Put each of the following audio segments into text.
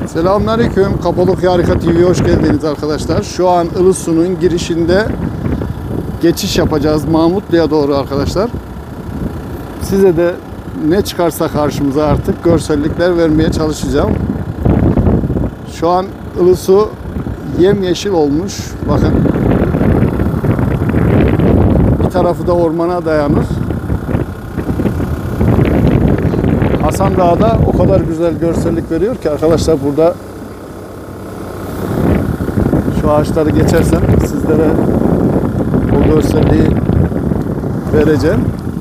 Selamünaleyküm. Kapadokya Harika TV'ye hoş geldiniz arkadaşlar. Şu an Ilısu'nun girişinde geçiş yapacağız Mahmutlu'ya doğru arkadaşlar. Size de ne çıkarsa karşımıza artık görsellikler vermeye çalışacağım. Şu an Ilısu yemyeşil olmuş. Bakın. Bir tarafı da ormana dayanır. Hasan Dağ'da o kadar güzel görsellik veriyor ki arkadaşlar, burada şu ağaçları geçersem sizlere o görselliği vereceğim.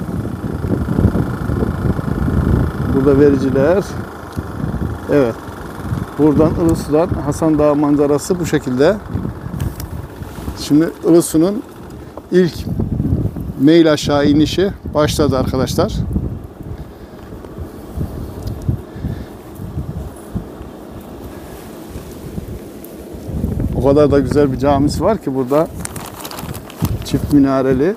Burada vericiler. Evet. Buradan Ilısu'dan Hasan Dağı manzarası bu şekilde. Şimdi Ilısu'nun ilk meyil aşağı inişi başladı arkadaşlar. O kadar da güzel bir camisi var ki burada, çift minareli.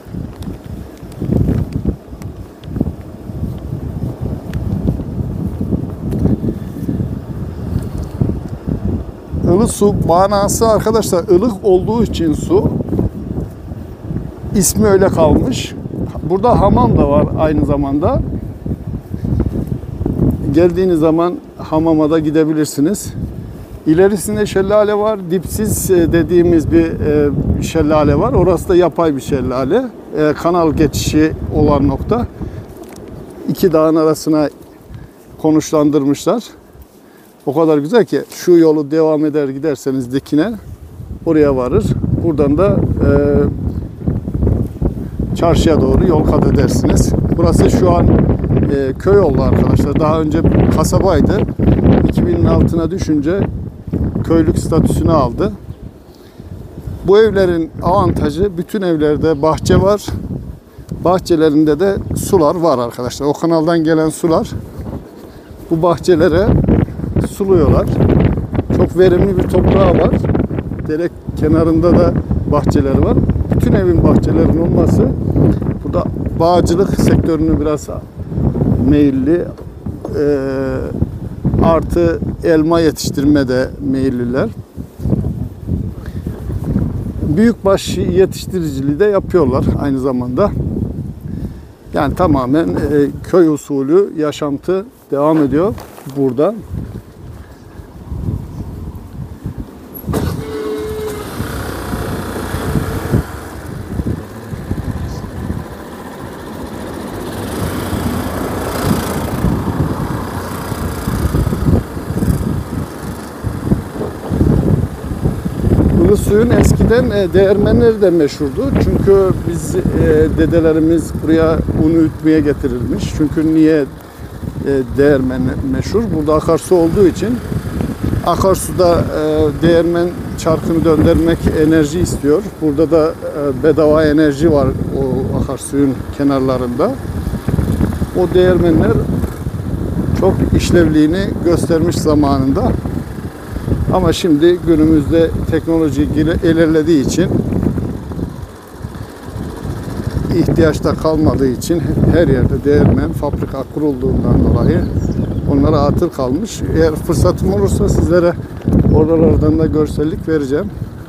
Ilısu manası arkadaşlar, ılık olduğu için su, ismi öyle kalmış. Burada hamam da var aynı zamanda. Geldiğiniz zaman hamama da gidebilirsiniz. İlerisinde şelale var. Dipsiz dediğimiz bir şelale var. Orası da yapay bir şelale. Kanal geçişi olan nokta. İki dağın arasına konuşlandırmışlar. O kadar güzel ki şu yolu devam eder giderseniz dikine oraya varır. Buradan da çarşıya doğru yol kat edersiniz. Burası şu an köy oldu arkadaşlar. Daha önce kasabaydı. 2000'in altına düşünce köylük statüsünü aldı. Bu evlerin avantajı, bütün evlerde bahçe var. Bahçelerinde de sular var arkadaşlar. O kanaldan gelen sular bu bahçelere suluyorlar. Çok verimli bir toprağı var. Dere kenarında da bahçeleri var. Bütün evin bahçelerinin olması burada bağcılık sektörünü biraz meyilli. Artı elma yetiştirme de meyilliler. Büyükbaş yetiştiriciliği de yapıyorlar aynı zamanda. Yani tamamen köy usulü yaşantı devam ediyor burada. Suyun eskiden değirmenleri de meşhurdu. Çünkü biz dedelerimiz buraya un üretmeye getirilmiş. Çünkü niye değirmen meşhur? Burada akarsu olduğu için. Akarsuda değirmen çarkını döndürmek enerji istiyor. Burada da bedava enerji var o akarsuyun kenarlarında. O değirmenler çok işlevliğini göstermiş zamanında. Ama şimdi günümüzde teknoloji ilerlediği için, ihtiyaçta kalmadığı için her yerde değirmen, fabrika kurulduğundan dolayı onlara atıl kalmış. Eğer fırsatım olursa sizlere oralardan da görsellik vereceğim.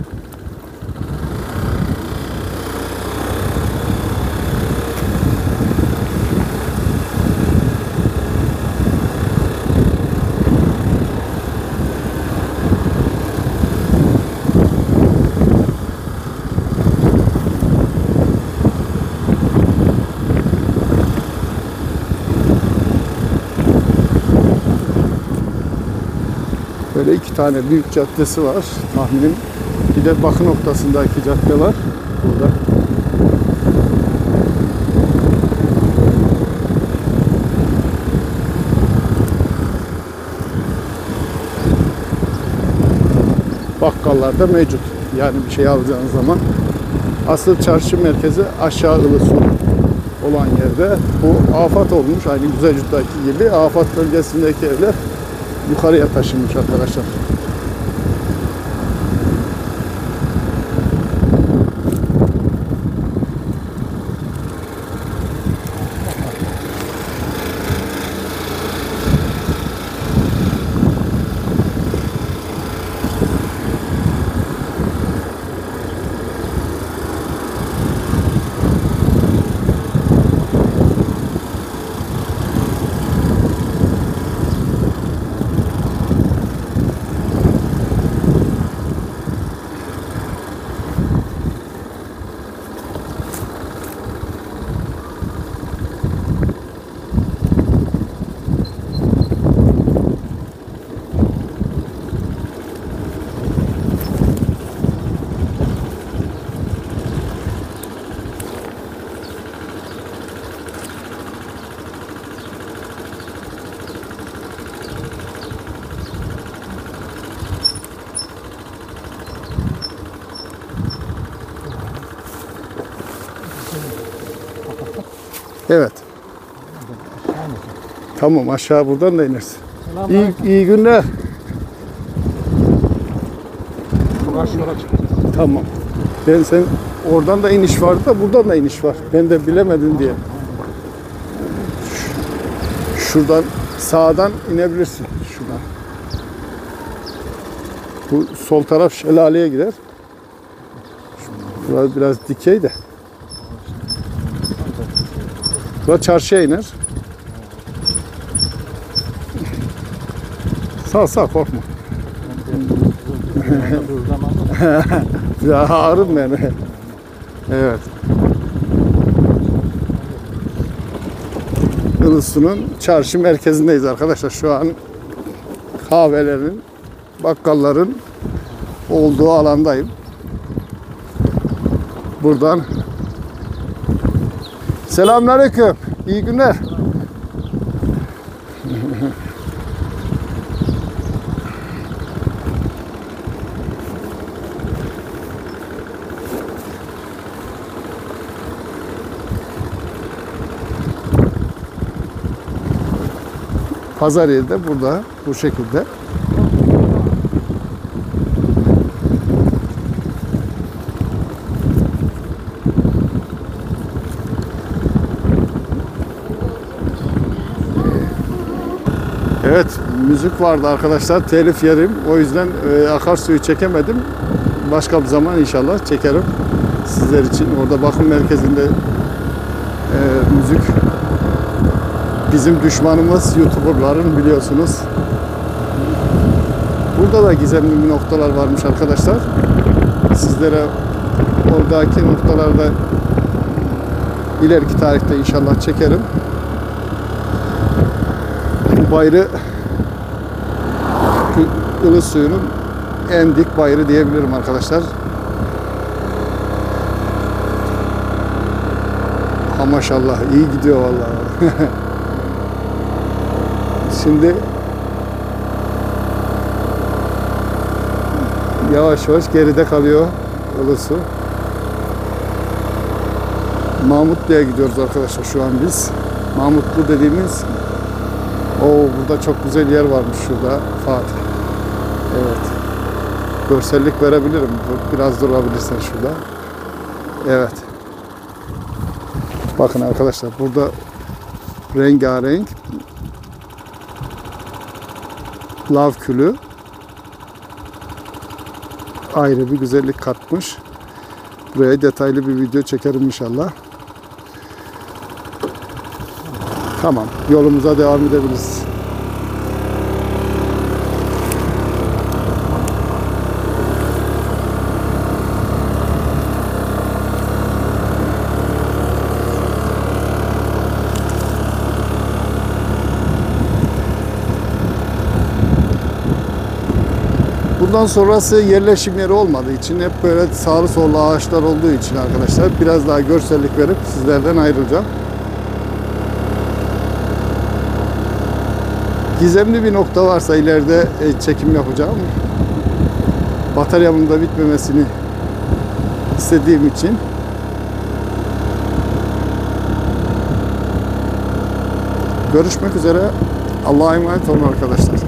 Böyle iki tane büyük caddesi var tahminim. Bir de bakı noktasındaki cadde var burada. Bakkallar da mevcut. Yani bir şey alacağınız zaman. Asıl çarşı merkezi aşağı Ilısu olan yerde. Bu afat olmuş. Aynı Güzelcut'taki gibi afat bölgesindeki evler yukarıya taşınmış arkadaşlar. Evet. Tamam, aşağı buradan da inersin. İyi, Selamünaleyküm. iyi günler. Bu karşı yola çıkacağız. Tamam. Ben sen oradan da iniş vardı da buradan da iniş var. Ben de bilemedim diye. Şuradan sağdan inebilirsin. Şuradan. Bu sol taraf şelaleye gider. Burası biraz dikey de. Burası çarşıya iner. Sağ korkma. Ya ağrım beni. Evet. Ilısu'nun çarşı merkezindeyiz arkadaşlar. Şu an kahvelerin, bakkalların olduğu alandayım. Buradan selamünaleyküm. İyi günler. Pazar yeri de burada bu şekilde. Evet, müzik vardı arkadaşlar. Telif yerim. O yüzden akarsuyu çekemedim. Başka bir zaman inşallah çekerim sizler için. Orada bakım merkezinde müzik bizim düşmanımız YouTuber'ların, biliyorsunuz. Burada da gizemli noktalar varmış arkadaşlar. Sizlere oradaki noktalarda ileriki tarihte inşallah çekerim. Bu bayrı Ilısu'nun en dik bayrı diyebilirim arkadaşlar. Ha maşallah, iyi gidiyor vallahi. Şimdi yavaş yavaş geride kalıyor Ilısu. Mahmutlu'ya gidiyoruz arkadaşlar şu an biz. Mahmutlu dediğimiz, burada çok güzel yer varmış şurada Fatih. Evet. Görsellik verebilirim. Biraz durabilirsen şurada. Evet. Bakın arkadaşlar, burada rengarenk lav külü ayrı bir güzellik katmış. Buraya detaylı bir video çekerim inşallah. Tamam, yolumuza devam edebiliriz. Bundan sonrası yerleşim yeri olmadığı için, hep böyle sağlı sollu ağaçlar olduğu için arkadaşlar biraz daha görsellik verip sizlerden ayrılacağım. Gizemli bir nokta varsa ileride çekim yapacağım. Bataryamın da bitmemesini istediğim için. Görüşmek üzere. Allah'a emanet olun arkadaşlar.